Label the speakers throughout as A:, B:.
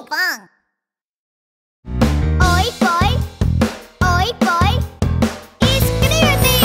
A: Pong. Oi poi, iscriviti!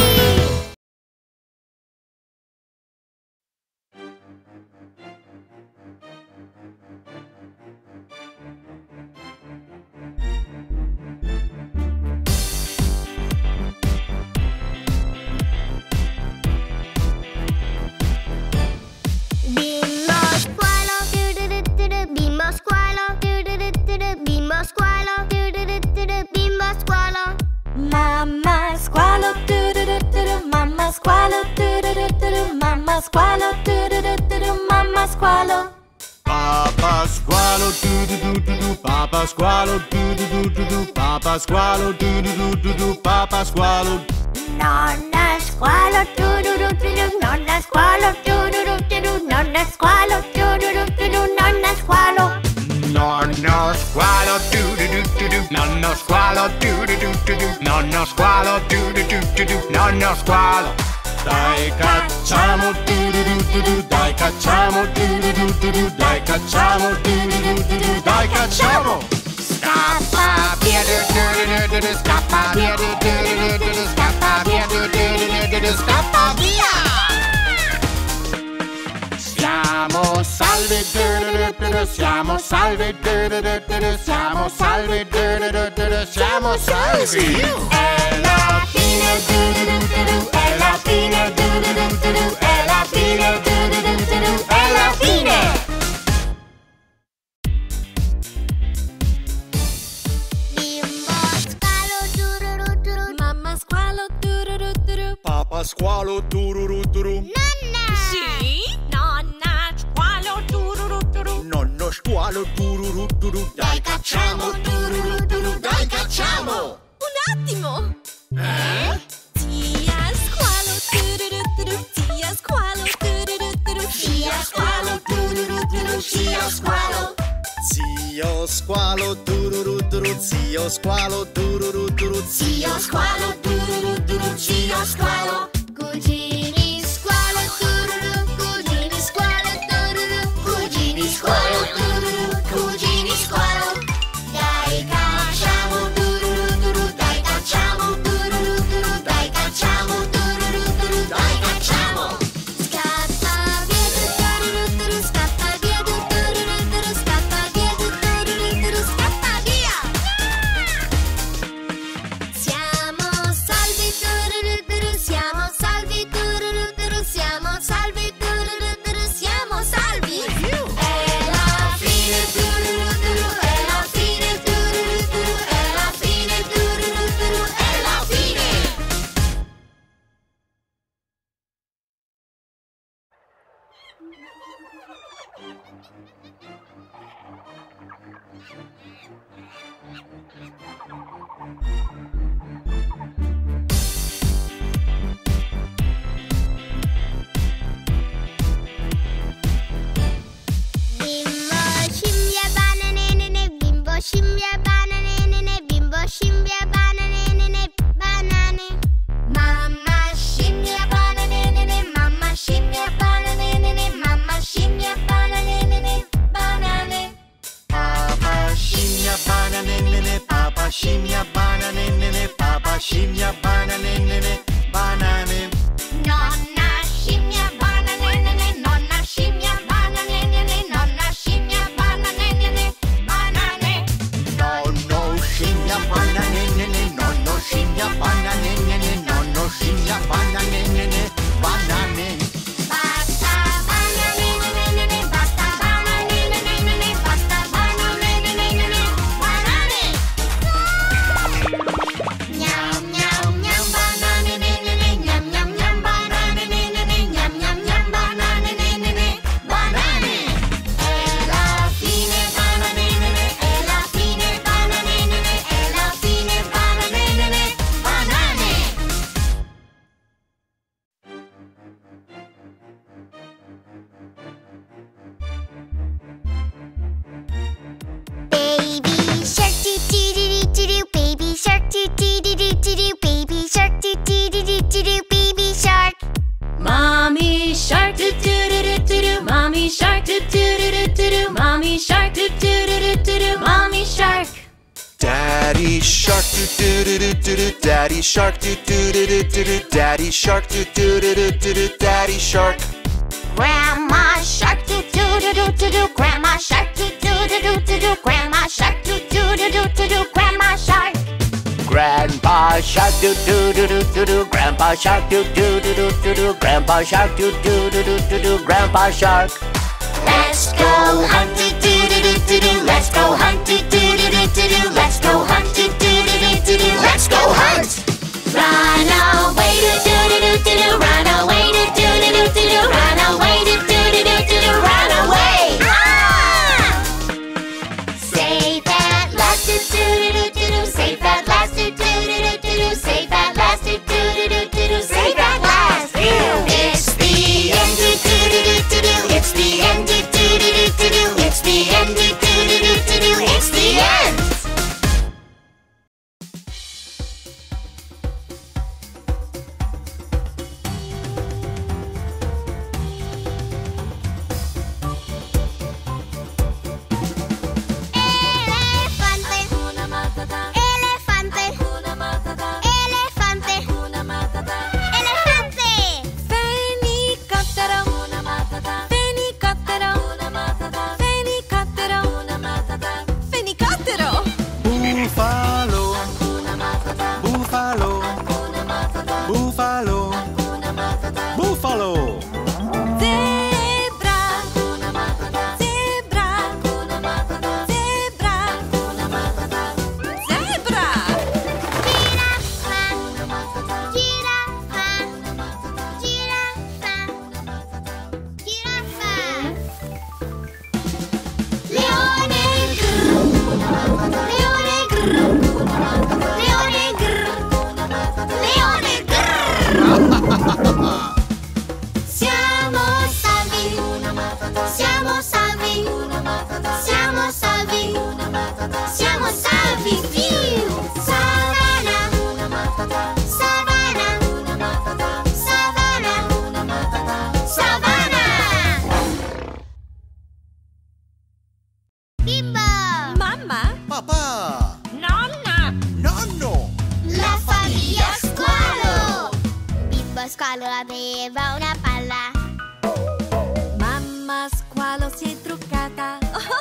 B: Mamma squalo, mamma squalo, mamma squalo, mamma squalo.
C: Papa squalo, papa squalo, papa squalo, papa squalo.
B: Nonna squalo, nonna squalo, nonna squalo, nonna squalo.
C: Nonno squalo, nonno squalo, nonno squalo, nonno squalo. Dai cacciamo, dai cacciamo, dai cacciamo, dai cacciamo. Scappa via, scappa via, scappa via, scappa via. Siamo salve, siamo salve, siamo salve, siamo salvi. È la fine, è la fine, è la fine, è la fine.
B: Mamma squalo,
C: Papa squalo, tururuturu.
A: Nonna!
B: sì, nonna squalo,
C: Nonno squalo, tururuturu. Dai cacciamo, tururuturu, dai cacciamo.
B: Un attimo!
C: Zia
B: squalo, zia squalo,
C: Zia squalo, tururuturu, zia squalo. Zio squalo, tururuturu, zio squalo, tururuturu, zio squalo, tururuturu, zio squalo.
A: Cugini squalo, tururu, cugini squalo, tururu, cugini squalo, tururu, cugini squalo. Dai cacciamo, tururu, dai cacciamo, tururu, dai cacciamo, tururu, dai cacciamo. Scappa via, tururu, scappa via, tururu, scappa via, tururu, scappa via. Siamo salvi, tururu, siamo salvi, tururu, siamo salvi, tururu, siamo salvi. È la fine, tururu, è la fine, tururu, è la fine, tururu, è la fine. Bimbo scimmia banane, bimbo scimmia banane, banane. Mamma scimmia banane, mamma scimmia banane, mamma scimmia banane, banane.
C: Papa scimmia banane, papa scimmia banane, papa scimmia banane, banane.
A: Nonna scimmia banane, nonna scimmia banane, nonna scimmia banane, banane.
C: Nonno scimmia banane, nonno scimmia banane, nonno scimmia banane, banane.
A: Basta banane, basta banane, basta banane, banane. Gnam gnam gnam banane, gnam gnam gnam banane, gnam gnam gnam banane, banane. È la fine banane, è la fine banane, è la fine banane, banane. Baby shark doo doo doo doo doo, baby shark doo doo doo doo doo, baby shark doo doo doo doo doo, baby shark.
B: mommy shark, mommy shark, mommy shark,
D: Daddy shark doo doo doo doo doo doo. Daddy shark doo doo doo doo doo doo. Daddy shark doo doo doo doo doo doo. Daddy shark.
A: Grandma shark doo doo doo doo doo doo. Grandma shark doo doo doo doo doo doo. Grandma shark doo doo doo doo doo doo. Grandma shark.
E: Grandpa shark doo doo doo doo doo doo. Grandpa shark doo doo doo doo doo doo. Grandpa shark doo doo doo doo doo doo. Grandpa shark.
A: Let's go hunt doo doo doo doo doo. Let's go hunt doo doo doo doo doo. Let's go hunt doo doo doo doo doo. Let's go hunt. Run away doo doo doo doo doo. Run away doo doo doo doo doo. Run away doo doo doo doo doo. Run away. Safe at last doo doo doo doo doo. Safe at last doo doo doo doo doo. Safe at last doo doo doo doo doo. Safe at last. It's the end doo doo doo doo doo. It's the end doo doo doo doo doo. It's the end doo doo doo doo doo. It's the end. Squalo aveva una palla.
B: Mamma squalo si è truccata.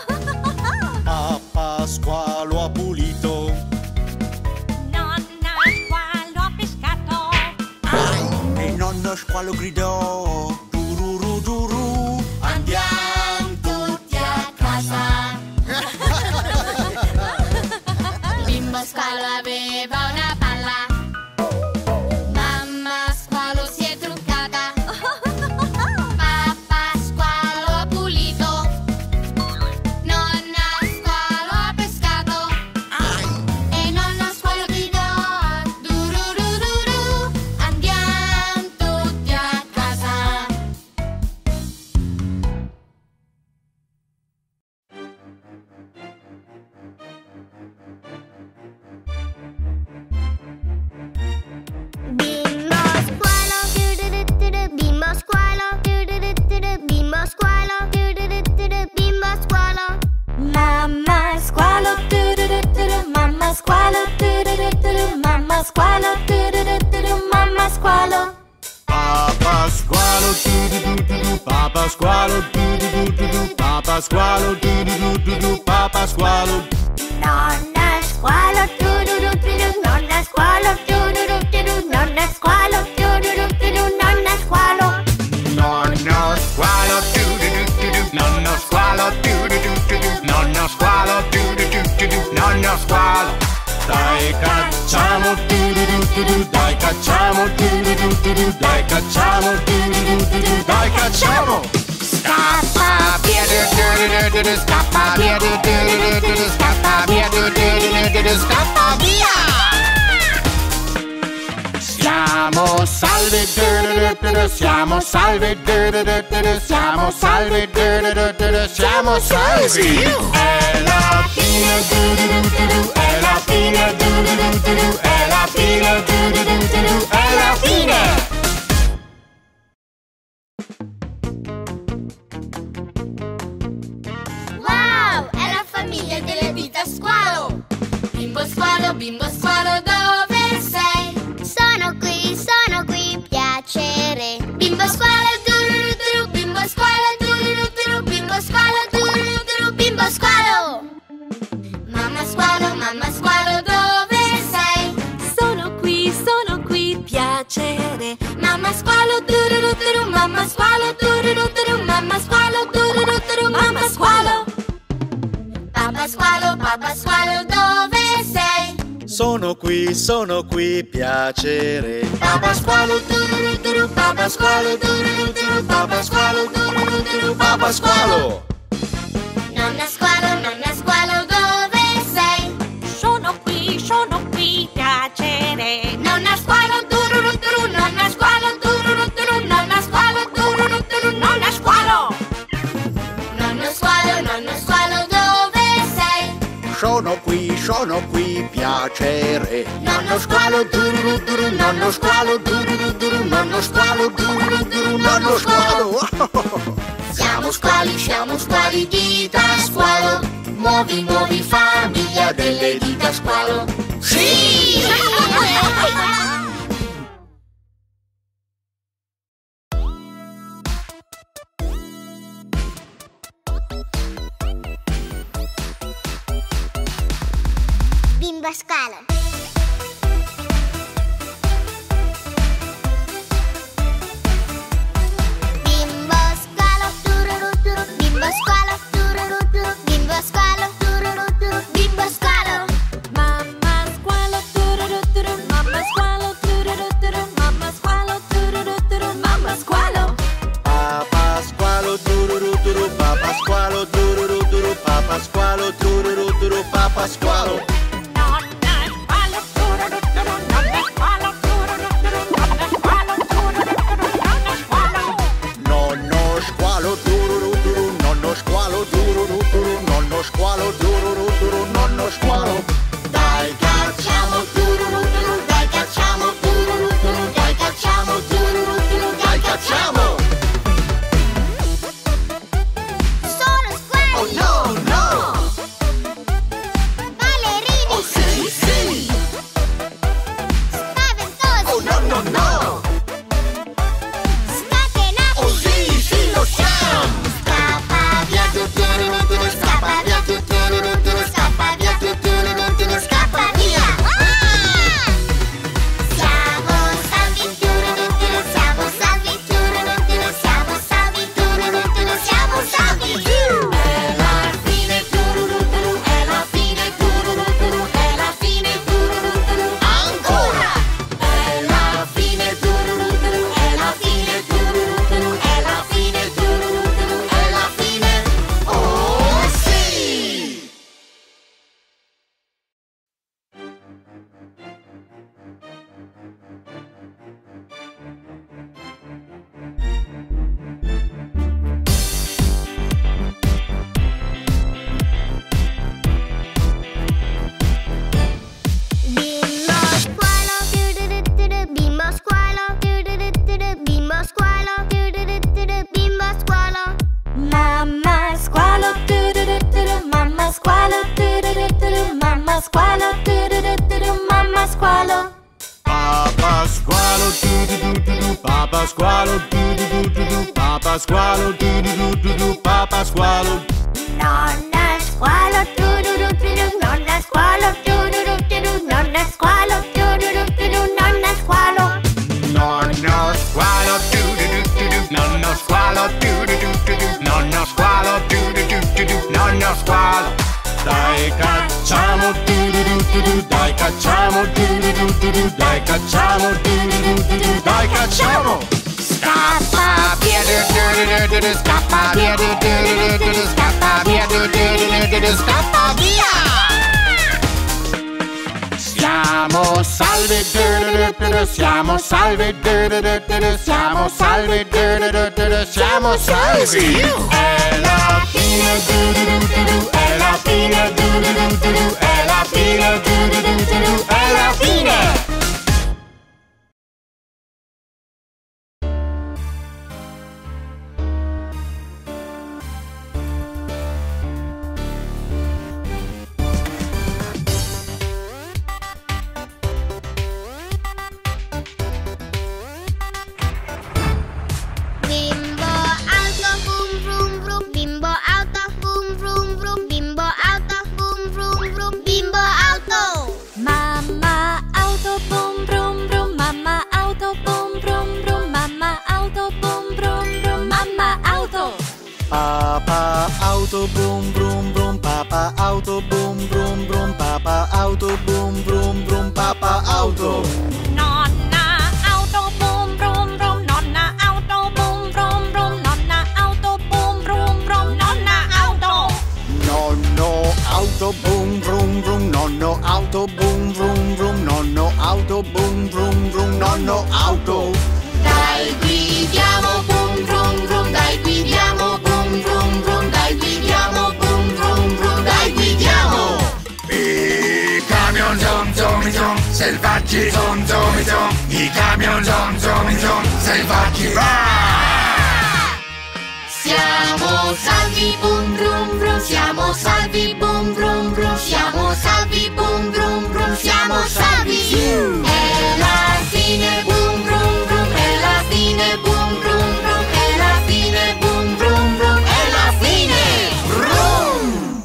C: Papà squalo ha pulito.
B: Nonna squalo ha pescato.
C: E nonno squalo gridò. Dururu duru.
A: Andiamo tutti a casa. Bimbo squalo aveva una palla. Mamma squalo si è truccata. Papà squalo ha pulito. Nonna squalo ha pescato. E nonno squalo gridò. Dururururu. Andiamo tutti a casa. Bimbo squalo, bimbo squalo, bimbo squalo.
B: Mamma squalo, mamma squalo, mamma squalo, mamma squalo.
C: Papà squalo. Papà squalo. Papà squalo. Papà squalo.
A: Nonna squalo, nonna squalo, nonna squalo, nonna squalo.
C: Nonno squalo. Nonno squalo. Nonno squalo. Nonno squalo. Dai cacciamo. Dai cacciamo. Dai cacciamo. Dai cacciamo. Scappa via. Scappa via. Scappa via. Scappa via. Siamo salve, siamo salve, siamo salve, siamo salvi. È la fine, è la fine, è la fine, è la fine.
A: Wow, è la famiglia famiglia delle dita squalo. Bimbo squalo, dove sei? Sono qui, piacere. Bimbo squalo, tururuturu, bimbo squalo, tururuturu, bimbo squalo, tururuturu, bimbo squalo. Mamma squalo, dove sei?
B: Sono qui, piacere.
A: Mamma squalo, tururuturu, mamma squalo, tururuturu, mamma squalo, tururuturu, mamma squalo. Papà squalo, dove sei?
D: Sono qui, piacere.
A: Papà squalo, tururuturu, papà squalo, tururuturu, papà squalo, tururuturu, papà squalo. Nonna squalo, dove sei?
B: Sono qui, piacere.
A: Nonna squalo, tururuturu, nonna squalo, tururuturu, nonna squalo, tururuturu, nonna squalo. Nonno squalo, dove sei?
E: Sono qui, piacere.
A: Nonno squalo, tururuturu, nonno squalo, tururuturu, nonno squalo, tururuturu, nonno squalo. Siamo squali, dita squalo. Muovi, famiglia delle dita squalo. Sì!
F: Bimbo squalo. Bimbo squalo, tururuturu, bimbo squalo, tururuturu, bimbo squalo, tururuturu, bimbo squalo.
B: Mamma squalo, tururuturu, mamma squalo, tururuturu, mamma squalo, tururuturu, mamma squalo.
D: Papà squalo, tururuturu, papà squalo, tururuturu, papà squalo, tururuturu, papà squalo.
B: Nonna squalo, tururuturu, nonna squalo, tururuturu,
D: Nonno squalo, tururuturu, nonno squalo.
A: Dai cacciamo, tururuturu, dai cacciamo, tururuturu, dai cacciamo, tururuturu, dai cacciamo.
F: Sono squali.
A: No!
F: Ballerini.
A: Oh sì!
F: Spaventosi.
A: No!
F: Scatenati.
A: Oh sì, lo siamo! Scappa via, tururuturu, scappa via, tururuturu, scappa via, tururuturu, scappa via! Siamo salvi, tururuturu, siamo salvi, tururuturu, siamo salvi, tururuturu, siamo salvi! È la fine, tururuturu, è la fine, tururuturu, è la fine, tururuturu, ancora! È la fine, tururuturu, è la fine, tururuturu, è la fine, tururuturu, è la fine! Oh sì!
F: Bimbo squalo, tururuturu, bimbo squalo, tururuturu, bimbo squalo, tururuturu, bimbo squalo.
B: Mamma squalo, tururuturu, mamma squalo, tururuturu, mamma squalo, tururuturu, mamma squalo.
C: Papà squalo, du-du-du-du-du, papà squalo, du-du-du-du-du, papà squalo, du-du-du-du-du, papà squalo.
B: Nonna squalo, tururuturu, nonna squalo, tururuturu, nonna squalo, tururuturu, nonna squalo.
C: Nonno squalo, du-du-du-du-du, nonno squalo, du-du-du-du-du, nonno squalo, du-du-du-du-du, nonno squalo. Dai cacciamo, du-du-du-du-du, dai cacciamo, du-du-du-du-du, dai cacciamo, du-du-du-du-du, dai cacciamo. Scappa via, du-du-du-du-du, scappa via, du-du-du-du-du, scappa via, du-du-du-du-du, scappa via. Siamo salvi, du-du-du-du-du, siamo salvi, du-du-du-du-du, siamo salvi, du-du-du-du-du, siamo salvi. È la fine, du-du-du-du-du, è la fine, du-du-du-du-du, è la fine, du-du-du-du-du, è la fine.
G: auto, brum brum brum, papà auto, brum brum brum, papà auto, brum brum brum, papà auto.
B: Nonna auto, boom brum brum, nonna auto, boom brum brum, nonna auto, boom brum brum, nonna auto.
G: Nonno auto, brum brum brum, nonno auto, brum brum brum, nonno auto, brum brum brum, nonno auto.
A: Dai guidiamo, brum brum brum, dai guidiamo, brum brum brum, dai guidiamo, brum brum brum, dai guidiamo.
C: I camion zom zom zom, selvaggi zom zom zom. I camion zom zom zom, selvaggi.
A: Siamo salvi, brum brum brum, siamo salvi, brum brum brum, siamo salvi, brum brum brum, siamo salvi. È la fine, brum brum brum, è la fine, brum brum brum, è la fine, brum brum brum, è la fine. Brum!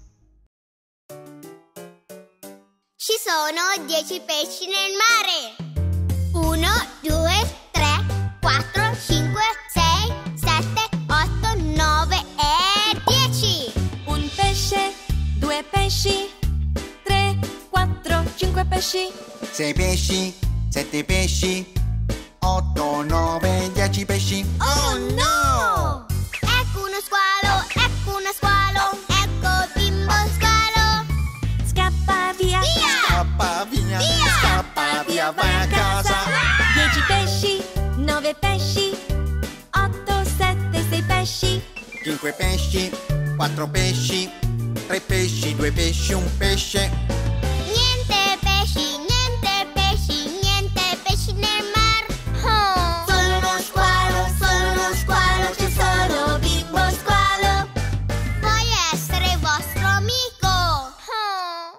F: Ci sono 10 pesci nel mare. 1, 2, 3, 4, 5, 6, 7, 8, 9 e 10.
B: Un pesce, 2 pesci, 3, 4, 5 pesci.
G: 6 pesci, 7 pesci, 8, 9, 10 pesci.
F: Oh no! Ecco uno squalo, ecco uno squalo, ecco Bimbo squalo.
B: Scappa via.
F: Via!
G: Scappa via,
F: Via!
G: scappa via, vai a casa.
B: 10 pesci, 9 pesci, 8, 7, 6 pesci.
G: 5 pesci, 4 pesci, 3 pesci, 2 pesci, un pesce.
F: Niente pesci, niente pesci, niente pesci nel mar. Oh.
A: Sono uno squalo, c'è solo Bimbo squalo.
F: Vuoi essere vostro amico? Oh.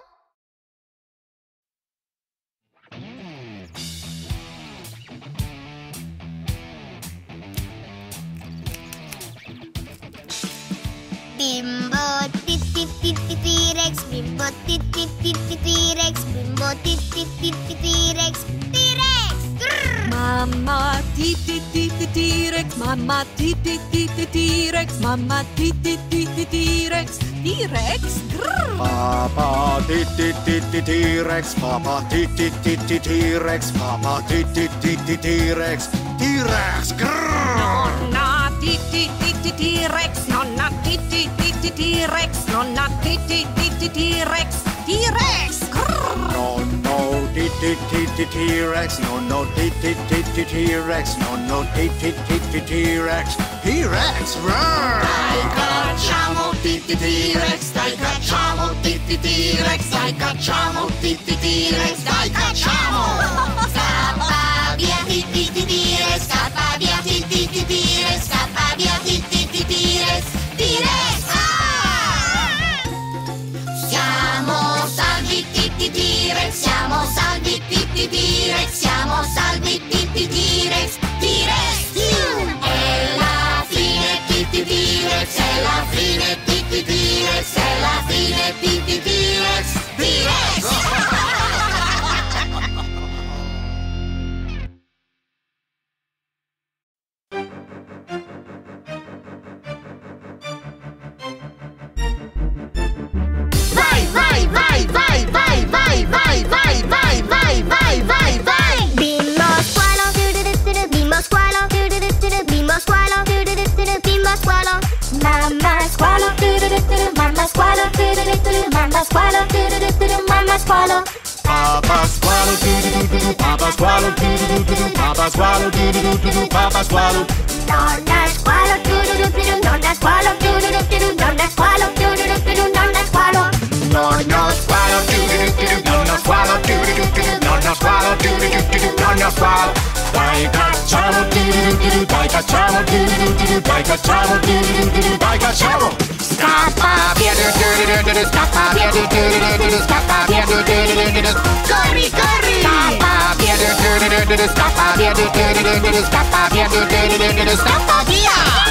F: Bimbo T-Rex, bimbo T-Rex, bimbo T-Rex, T-Rex! Grrr!
B: Mamma T-Rex, mamma T-Rex, mamma T-Rex, T-Rex, grrr.
G: Papa T-Rex, papa T-Rex, papa T-Rex, T-Rex, grrr.
B: Nonna T-Rex, nonna T-Rex, nonna T-Rex, T-Rex, grrr.
G: Nonno T-Rex, nonno T-Rex, nonno T-Rex, T-Rex, roar!
A: Dai cacciamo T-Rex, dai cacciamo T-Rex, dai cacciamo T-Rex, dai cacciamo! Scappa via T-Rex, scappa via T-Rex, scappa via T-Rex, T-Rex! Siamo salvi T-Rex, siamo salvi T-Rex, siamo salvi T-Rex, T-Rex! È la fine T-Rex, è la fine T-Rex, è la fine T-Rex, T-Rex! Vai, vai, vai, vai, vai, vai, vai, vai, vai, vai, vai, vai, vai!
F: Bimbo squalo, bimbo squalo, bimbo squalo, bimbo squalo. Mamma squalo, mamma squalo, mamma squalo, mamma squalo.
G: Papa squalo, papa squalo, papa squalo, papa squalo.
F: Nonna squalo, nonna squalo, nonna squalo, nonna squalo.
C: Nonno squalo, nonno squalo, nonno squalo, nonno squalo. Dai cacciamo, dai cacciamo, dai cacciamo, dai cacciamo. Scappa via, scappa via, scappa via,
A: Corri, corri!
C: scappa via, scappa via, scappa via, scappa via.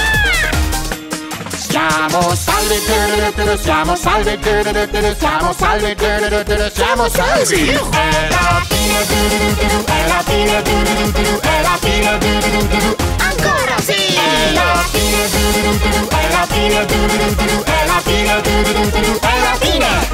C: Siamo salvi, siamo salvi, siamo salvi, siamo salvi. È la fine, è la fine, è la fine.
A: Ancora sì!
C: È È la fine, du-du-du-du-du, è la fine, du-du-du-du-du, è la fine, du-du-du-du-du, è la fine.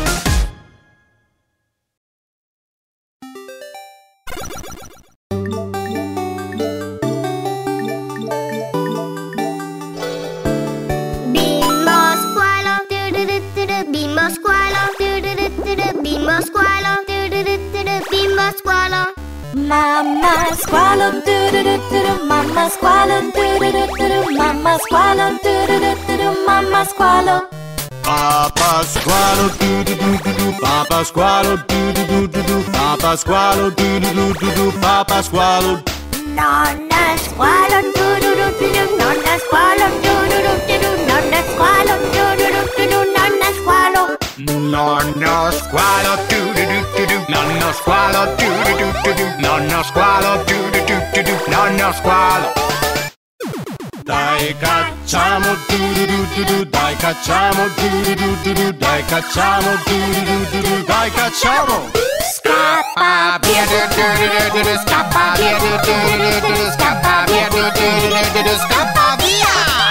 F: Bimbo squalo, bimbo squalo, bimbo squalo.
A: Mamma squalo, mamma squalo, mamma squalo, mamma squalo.
G: Papa squalo, papa squalo, papa squalo, papa squalo.
A: Nonna squalo, nonna squalo, nonna squalo, nonna squalo.
C: Nonno squalo, du-du-du-du-du, nonno squalo, du-du-du-du-du, nonno squalo, du-du-du-du-du, nonno squalo. Dai cacciamo, du-du-du-du-du, dai cacciamo, du-du-du-du-du, dai cacciamo, du-du-du-du-du, dai cacciamo. Scappa via, du-du-du-du-du, scappa via, du-du-du-du-du, scappa via, du-du-du-du-du, scappa via.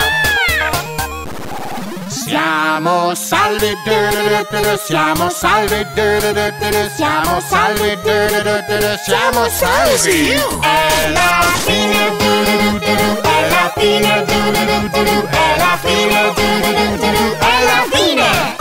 C: Siamo salvi, siamo salvi, siamo salvi, siamo salvi. È la fine, è la fine, è la fine, è la fine.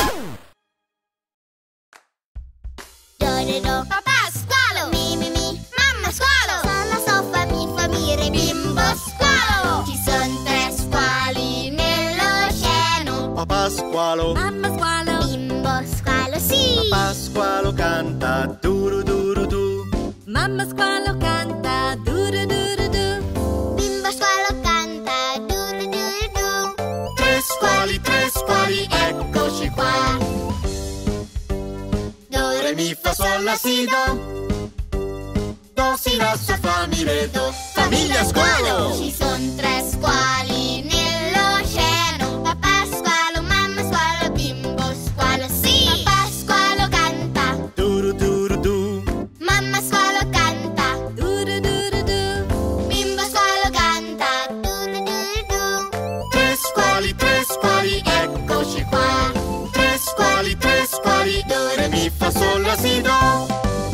F: Papà squalo, mi, mamma squalo. Sulla soffa mi re, bimbo squalo. Ci son 3 squali nell'oceano.
G: Papà squalo,
A: Mamma squalo,
F: Bimbo squalo, sì.
G: papà squalo canta duru-duru-du.
A: mamma squalo canta du-du-du-du-du.
F: Bimbo squalo canta du-du-du-du.
G: 3 squali, eccoci qua.
F: Do,
G: Re, mi, fa, sol, la, si, do. Do, si, la, sol, fa, mi, re, do. Famiglia squalo!
F: Ci son 3 squali nell'oceano. Papà squalo, mamma squalo, bimbo squalo, sì. Papà squalo canta,
G: Duru-duru-du.
F: mamma squalo canta,
A: Du-du-du-du-du.
F: bimbo squalo canta, du-du-du-du.
G: 3 squali, eccoci qua. 3 squali, do, re, mi, fa, sol, la, si, do.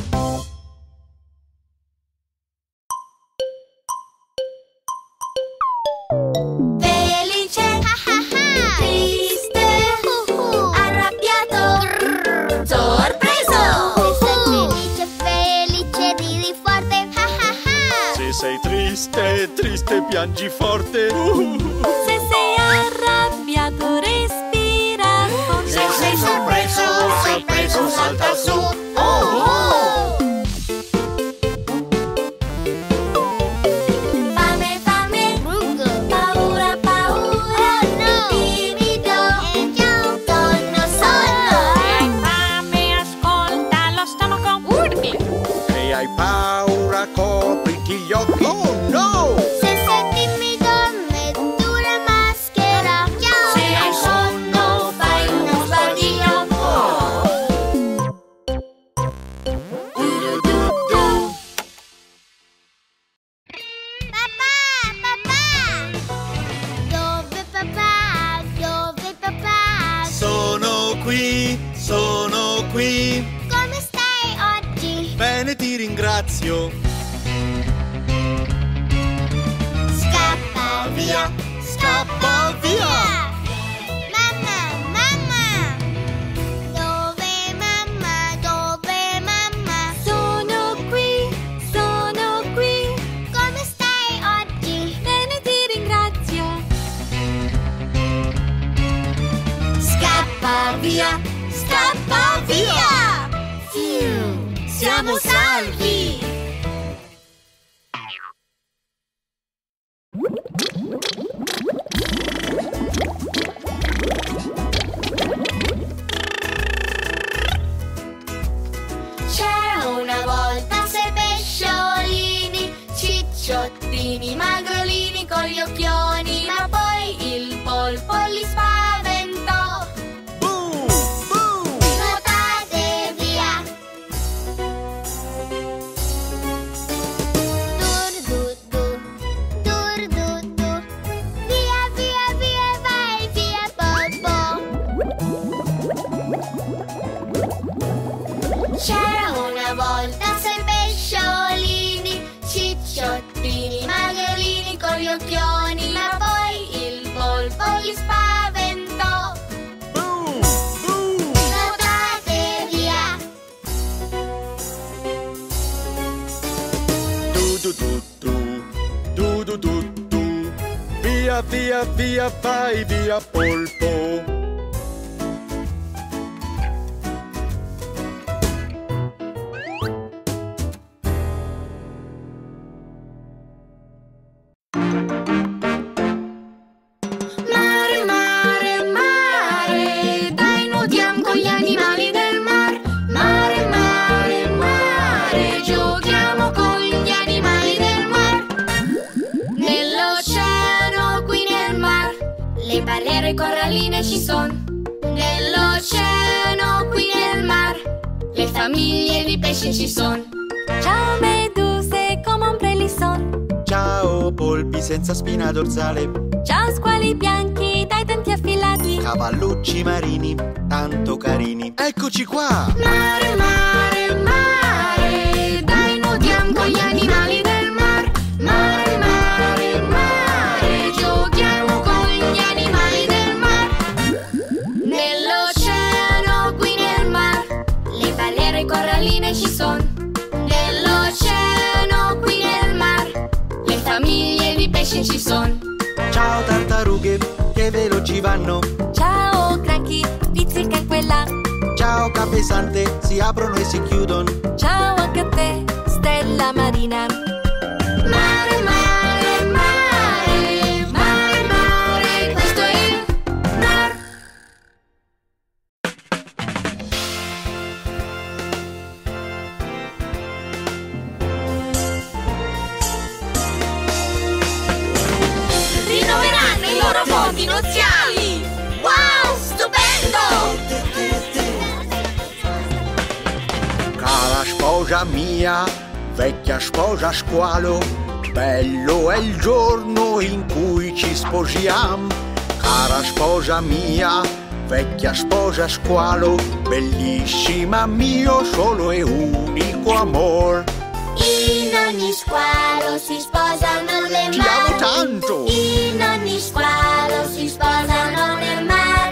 F: Felice, triste, arrabbiato, sorpreso. Se sei felice, ridi forte,
G: Se sei triste, piangi forte.
A: Se sei arrabbiato respira fondo.
G: Se sei sorpreso, salta su.
F: Fame, paura, paura, timido, sonno,
B: Hai
F: sonno.
B: fame, ascolta lo stomaco urli.
G: Se hai paura, copriti gli occhi. Oh no!
F: Se sei timido, metti una maschera.
B: Se hai sonno, fai uno sbadiglio.
F: Papà! Dove papà? Dove papà?
G: Sono qui.
F: Come stai oggi?
G: Bene, ti ringrazio.
F: Scappa via!
G: Scappa via!
F: Mamma! Dove mamma? Dove mamma?
A: Sono qui, sono qui.
F: Come stai oggi?
A: Bene, ti ringrazio.
F: Scappa via! Scappa via! Siamo salvi! C'era una volta 6 pesciolini, cicciottini, magrolini con gli occhioni, ma poi il polpo li spaventò.
G: Boom! Boom!
F: Nuotate C'era una volta 6 pesciolini, cicciottini, magrolini con gli occhioni, ma poi il polpo li spaventò. Nuotate via!
G: Via, via, via, vai via polpo.
F: Mare, mare, mare, dai nuotiamo con gli animali del mar. Mare, mare, mare, giochiamo con gli animali del mar. Nell'oceano, qui nel mar, le barriere coralline ci sono. Nell'oceano, qui nel mar, le famiglie di pesci ci sono.
A: Ciao meduse come ombrelli son.
D: Ciao polpi senza spina dorsale,
A: Ciao squali bianchi dai denti affilati.
D: cavallucci marini, tanto carini.
G: Eccoci qua!
F: Mare, mare, mare, dai nuotiamo con gli animali del mar. Mare, mare, mare, giochiamo con gli animali del mar. Nell'oceano, qui nel mar, le barriere coralline ci sono. Nell'oceano, qui nel mar, le famiglie di pesci ci sono.
D: Ciao tartarughe, che veloci vanno.
A: Ciao cranchi, pizzica in quella.
D: Ciao capesante, si aprono e si chiudono.
A: Ciao anche a te, stella marina.
F: Mare, mare, mare, mare, mare, questo è il mar. Rinnoveranno i loro fondi nuziali! Wow, stupendo!
G: Cara sposa mia, vecchia sposa squalo, bello è il giorno in cui ci sposiamo. Cara sposa mia, vecchia sposa squalo, bellissima mio solo e unico amor.
F: In ogni squalo si sposano le
G: Ti amo tanto!
F: In ogni squalo si sposano nel mar.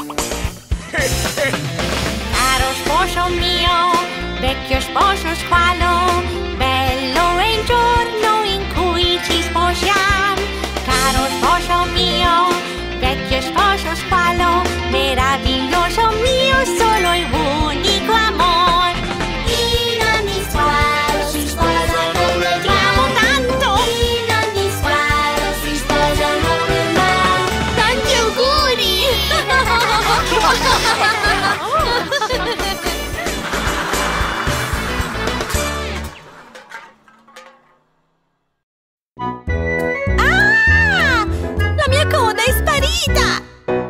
B: Caro sposo mio, vecchio sposo squalo, bello è il giorno in cui ci sposiamo. Caro sposo mio, vecchio sposo squalo, meraviglioso mio solo e unico amor.
F: In ogni squalo si sposano le
B: Ti amo tanto!
F: In ogni squalo si sposano nel mar. Tanti auguri!
A: Ah! La mia coda è sparita!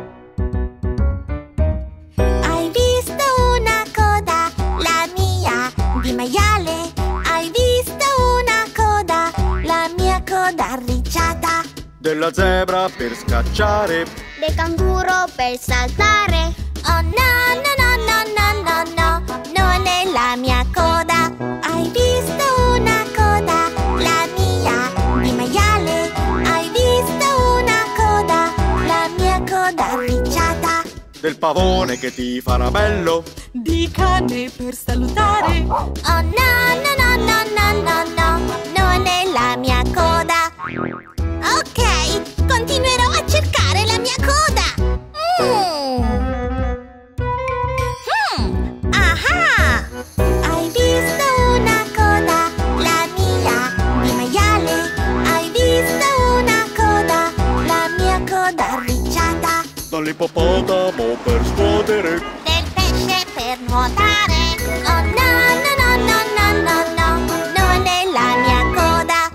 F: Hai visto una coda, la mia, di maiale? Hai visto una coda, la mia coda arricciata?
G: Della zebra per scacciare,
F: Del canguro per saltare? Oh no, no, no, no, no, no, no, non è la mia coda. Hai visto una coda, la mia, di maiale? Hai visto una coda, la mia coda arricciata?
G: del pavone che ti farà bello.
A: Di cane per salutare.
F: Oh no, no, no, no, no, no, no, non è la mia coda. Ok, continuerò a cercare la mia coda. Ah! Hai visto una coda, la mia, di maiale? Hai visto una coda, la mia coda arricciata?
G: Dall'ippopotamo per scuotere,
F: Del pesce per nuotare? Oh no, no, no, no, no, no, no, non è la mia coda.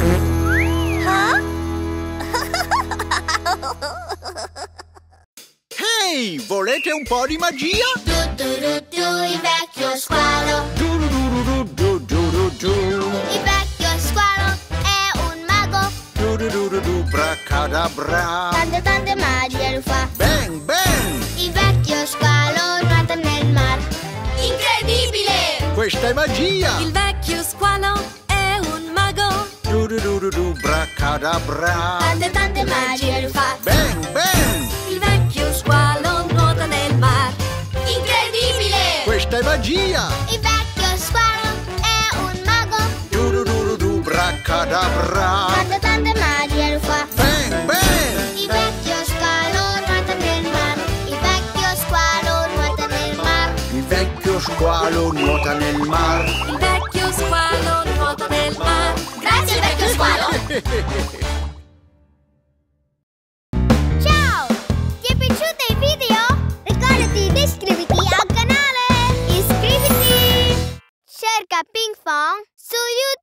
G: Ehi, volete un po' di magia?
F: Il vecchio squalo.
G: Du-du-du-du-du-du-du.
F: Il vecchio squalo è un mago.
G: Du-du-du-du-du, bracadabra.
F: Tante magie lo fa.
G: Ben, ben!
F: Il vecchio squalo nuota nel mar. Incredibile!
G: Questa è magia!
B: Il vecchio squalo è un mago.
G: Bracadabra!
F: Tante magie lui fa.
G: Ben, ben!
B: Il vecchio squalo nuota nel mar.
F: Incredibile!
G: Questa è magia!
F: Il vecchio squalo è un mago.
G: Bracadabra!
F: Tante magie lui fa.
G: Ben, ben!
F: Il vecchio squalo nuota nel mar. Il vecchio squalo nuota nel mar.
G: Il vecchio squalo nuota nel mar.
B: Il vecchio squalo nuota nel mar.
F: Grazie vecchio squalo! Ciao! Ti è piaciuto il video? Ricordati di iscriverti al canale! Iscriviti! Cerca Ping Pong su YouTube!